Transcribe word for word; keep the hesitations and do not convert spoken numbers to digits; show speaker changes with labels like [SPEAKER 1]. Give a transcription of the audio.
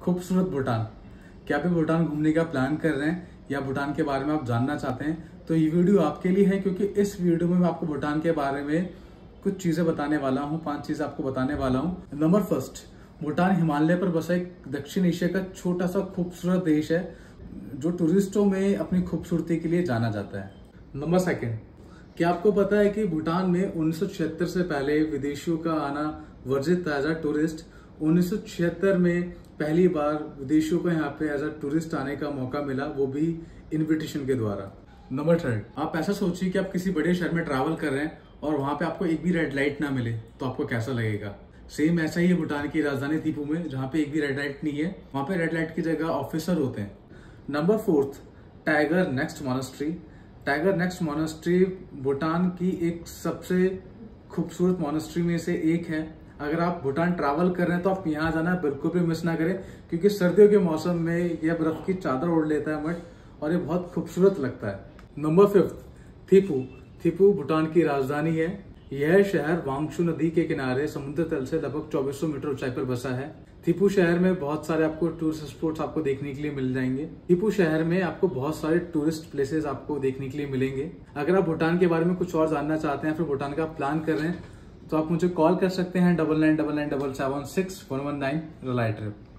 [SPEAKER 1] खूबसूरत भूटान। क्या आप भी भूटान घूमने का प्लान कर रहे हैं या भूटान के बारे में आप जानना चाहते हैं तो ये वीडियो आपके लिए है, क्योंकि इस वीडियो में मैं आपको भूटान के बारे में कुछ चीजें बताने वाला हूँ। पांच चीजें आपको बताने वाला हूँ। नंबर फर्स्ट, भूटान हिमालय पर बसा एक दक्षिण एशिया का छोटा सा खूबसूरत देश है जो टूरिस्टों में अपनी खूबसूरती के लिए जाना जाता है। नंबर सेकंड, क्या आपको पता है कि भूटान में उन्नीस सौ छिहत्तर से पहले विदेशियों का आना वर्जित था एज अ टूरिस्ट। उन्नीस सौ छिहत्तर में पहली बार विदेशियों को यहाँ पे एज अ टूरिस्ट आने का मौका मिला, वो भी इनविटेशन के द्वारा। नंबर थर्ड, आप ऐसा सोचिए कि आप किसी बड़े शहर में ट्रैवल कर रहे हैं और वहां पे आपको एक भी रेड लाइट ना मिले तो आपको कैसा लगेगा। सेम ऐसा ही है भूटान की राजधानी थिम्पू में, जहाँ पे एक भी रेड लाइट नहीं है। वहां पे रेड लाइट की जगह ऑफिसर होते हैं। Number fourth, Tiger Next Monastery. Tiger Next Monastery Bhutan की एक सबसे खूबसूरत मोनास्ट्री में से एक है। अगर आप भूटान ट्रैवल कर रहे हैं तो आप यहाँ जाना बिल्कुल भी मिस ना करें, क्योंकि सर्दियों के मौसम में यह बर्फ की चादर ओढ़ लेता है मठ, और ये बहुत खूबसूरत लगता है। Number fifth, Thimphu. थिम्पू भूटान की राजधानी है। यह शहर वांगशू नदी के किनारे समुद्र तल से लगभग चौबीस सौ मीटर ऊंचाई पर बसा है। थिम्पू शहर में बहुत सारे आपको टूरिस्ट स्पॉट्स आपको देखने के लिए मिल जाएंगे। थिम्पू शहर में आपको बहुत सारे टूरिस्ट प्लेसेस आपको देखने के लिए मिलेंगे। अगर आप भूटान के बारे में कुछ और जानना चाहते हैं, फिर भूटान का प्लान कर रहे हैं, तो आप मुझे कॉल कर सकते हैं double nine double nine double seven six one one nine रिलाई ट्रिप।